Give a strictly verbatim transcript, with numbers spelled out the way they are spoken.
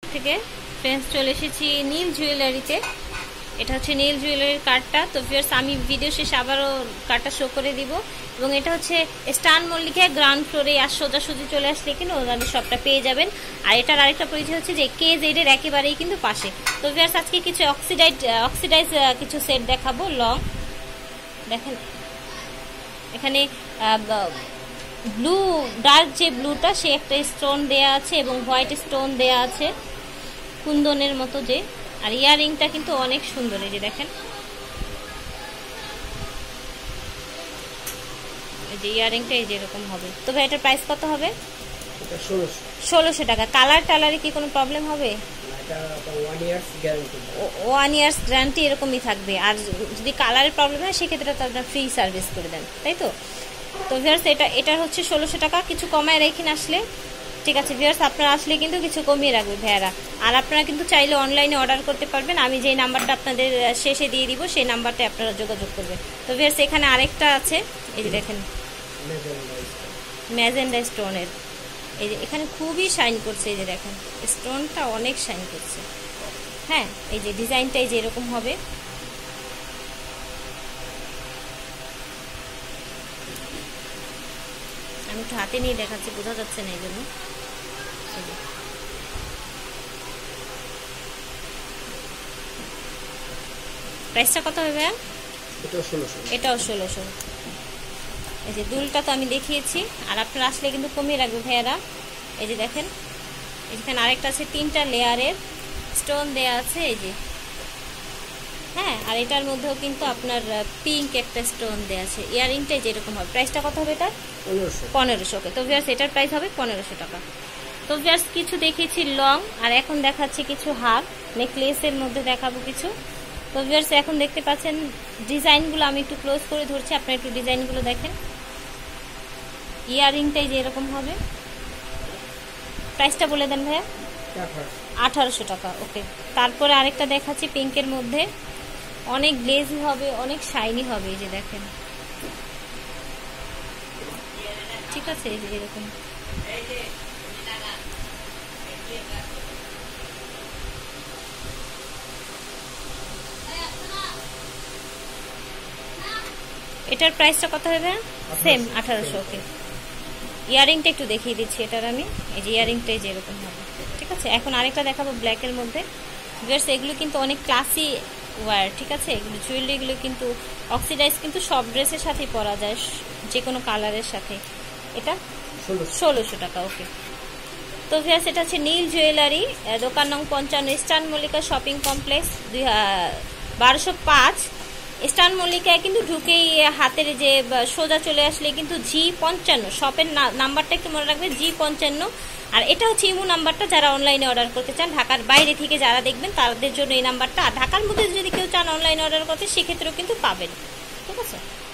থেকে ফ্রেন্ডস চলে এসেছি নীল জুয়েলারিতে। এটা হচ্ছে নীল জুয়েলারির কার্ডটা। তো ভিউয়ার্স আমি ভিডিও শেষে আবারও কার্ডটা শো করে দিব। এবং এটা হচ্ছে স্টান মল্লিকা গ্রাউন্ড ফ্লোরে আর সোজাসুজি চলে আসলে কিন্তু ওখানে সবটা পেয়ে যাবেন। আর এটার আরেকটা পরিচয় হচ্ছে যে কে জেডের একেবারেই কিন্তু পাশে। তো ভিউয়ার্স আজকে কিছু অক্সিডাইজ অক্সিডাইজ কিছু সেট দেখাবো লং। দেখেন এখানে ব্লু ডার্ক যে ব্লুটা সে একটা স্টোন দেয়া আছে এবং হোয়াইট স্টোন দেয়া আছে কুন্দনের মতো যে। আর ইয়াররিংটা কিন্তু অনেক সুন্দর, এই যে দেখেন এই যে ইয়াররিংটা এই যে এরকম হবে। তো ভাই এটার প্রাইস কত হবে? ষোলোশো টাকা। কালার টালারে কি কোনো প্রবলেম হবে? ওয়ান ইয়ার্স গ্যারান্টি এরকমই থাকবে। আর যদি কালারের প্রবলেম হয় সেক্ষেত্রে তো আপনার ফ্রি সার্ভিস করে দেন, তাই তো? তো ভিউয়ার্স এটা এটার হচ্ছে ষোলোশো টাকা। কিছু কমায় রেখে আসলে ঠিক আছে ভিউয়ার্স, আপনারা আসলে কিন্তু কিছু কমিয়ে রাখবে ভাইয়ারা। আর আপনারা কিন্তু চাইলে অনলাইনে অর্ডার করতে পারবেন। আমি যেই নাম্বারটা আপনাদের শেষে দিয়ে দিব সেই নাম্বারটায় আপনারা যোগাযোগ করবেন। তো ভিউয়ার্স এখানে আরেকটা আছে, এই যে দেখেন ম্যাজেন্ডা স্টোনের। এই যে এখানে খুবই শাইন করছে, এই যে দেখেন স্টোনটা অনেক শাইন করছে। হ্যাঁ এই যে ডিজাইনটা এই যে এরকম হবে। আমি একটু হাতে নিয়ে দেখাচ্ছি, বোঝা যাচ্ছে না এই জন্য। প্রাইসটা কত হবে? এটাও ষোলোশো। এই যে দুলটা তো আমি দেখিয়েছি। আর আপনারা আসলে কিন্তু কমিয়ে রাখবে ভাইয়ারা। এই যে দেখেন এখানে আরেকটা আছে, তিনটা লেয়ারের স্টোন দেয়া আছে এই যে। হ্যাঁ আর এটার মধ্যেও কিন্তু আপনার পিঙ্ক একটা স্টোন দেয়া আছে। ইয়াররিংটাই যেরকম হবে। প্রাইসটা কত হবে এটার? পনেরোশো। ওকে তো ভিউয়ার্স এটার প্রাইস হবে পনেরোশো টাকা। তো ভিউয়ার্স কিছু দেখিয়েছি লং, আর এখন দেখাচ্ছি কিছু হার নেকলেসের মধ্যে দেখাবো কিছু। তো ভিউয়ার্স এখন দেখতে পাচ্ছেন ডিজাইনগুলো আমি একটু ক্লোজ করে ধরছি, আপনারা একটু ডিজাইনগুলো দেখেন। ইয়াররিংটাই যে এরকম হবে। প্রাইসটা বলে দেন ভাইয়া। আঠারোশো টাকা। ওকে তারপরে আরেকটা দেখাচ্ছি পিঙ্কের মধ্যে, অনেক গ্লেজি হবে, অনেক শাইনি হবে। এই যে দেখেন ঠিক আছে এই যে এরকম। এটার প্রাইসটা কত হবে? সেম আঠারোশো। ওকে ইয়াররিংটা একটু দেখিয়ে দিচ্ছি এটার আমি। এই যে ইয়াররিংটাই যে এরকম হবে, ঠিক আছে। এখন আরেকটা দেখাবো ব্ল্যাকের মধ্যে। ভিউয়ার্স এগুলো কিন্তু অনেক ক্লাসি ওয়্যার, ঠিক আছে। এগুলো জুয়েলারিগুলো কিন্তু অক্সিডাইজ কিন্তু সব ড্রেসের সাথেই পরা যায়, যে কোনো কালারের সাথে। এটা ষোলোশো টাকা। ওকে তো ভিউয়ার্স এটা হচ্ছে নীল জুয়েলারি, দোকান নং পঞ্চান্ন, স্টান মল্লিকা শপিং কমপ্লেক্স, দুই বারোশো পাঁচ। স্টান মল্লিকায় কিন্তু ঢুকেই হাতের যে সোজা চলে আসলে কিন্তু জি পঞ্চান্ন, শপের নাম্বারটা একটু মনে রাখবে, জি পঞ্চান্ন। আর এটা হচ্ছে ইমো নাম্বারটা, যারা অনলাইনে অর্ডার করতে চান, ঢাকার বাইরে থেকে যারা দেখবেন তাদের জন্য এই নাম্বারটা। আর ঢাকার মধ্যে যদি কেউ চান অনলাইনে অর্ডার করতে সেক্ষেত্রেও কিন্তু পাবেন, ঠিক আছে।